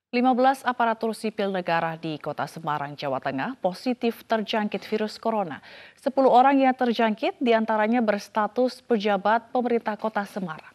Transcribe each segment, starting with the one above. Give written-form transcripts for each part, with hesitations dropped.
15 aparatur sipil negara di Kota Semarang, Jawa Tengah positif terjangkit virus corona. 10 orang yang terjangkit diantaranya berstatus pejabat pemerintah Kota Semarang.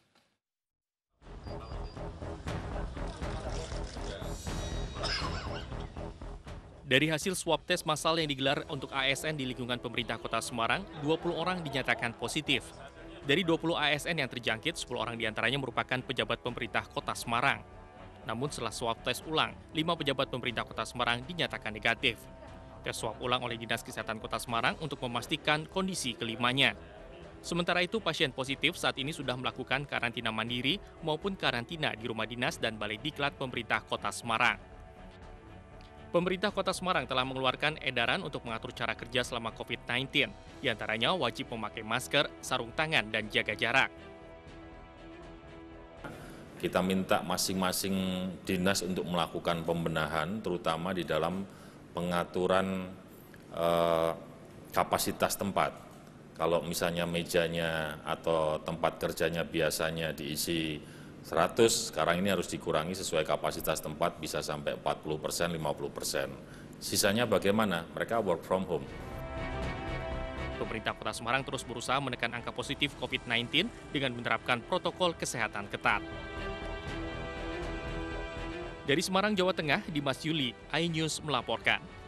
Dari hasil swab tes massal yang digelar untuk ASN di lingkungan pemerintah Kota Semarang, 20 orang dinyatakan positif. Dari 20 ASN yang terjangkit, 10 orang diantaranya merupakan pejabat pemerintah Kota Semarang. Namun setelah swab tes ulang, 5 pejabat pemerintah Kota Semarang dinyatakan negatif. Tes swab ulang oleh Dinas Kesehatan Kota Semarang untuk memastikan kondisi kelimanya. Sementara itu, pasien positif saat ini sudah melakukan karantina mandiri maupun karantina di rumah dinas dan balai diklat pemerintah Kota Semarang. Pemerintah Kota Semarang telah mengeluarkan edaran untuk mengatur cara kerja selama COVID-19. Di antaranya wajib memakai masker, sarung tangan, dan jaga jarak. Kita minta masing-masing dinas untuk melakukan pembenahan, terutama di dalam pengaturan kapasitas tempat. Kalau misalnya mejanya atau tempat kerjanya biasanya diisi 100, sekarang ini harus dikurangi sesuai kapasitas tempat bisa sampai 40%, 50%. Sisanya bagaimana? Mereka work from home. Pemerintah Kota Semarang terus berusaha menekan angka positif COVID-19 dengan menerapkan protokol kesehatan ketat. Dari Semarang, Jawa Tengah, Dimas Yuli, iNews melaporkan.